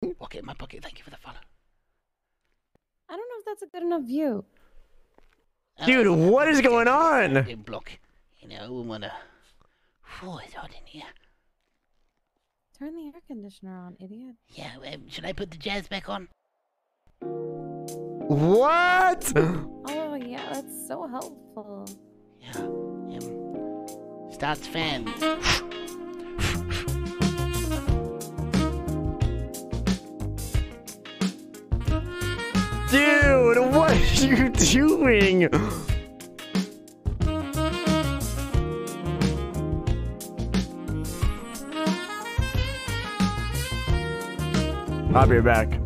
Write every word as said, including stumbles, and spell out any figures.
Okay, my pocket. Thank you for the follow. I don't know if that's a good enough view. Dude, Oh, what is going on? Big block. You know, we wanna. Oh, it's hot in here. Turn the air conditioner on, idiot. Yeah. Um, should I put the jazz back on? What? Oh yeah, that's so helpful. Yeah. Um, starts fan. Dude, what are you doing? I'll be back.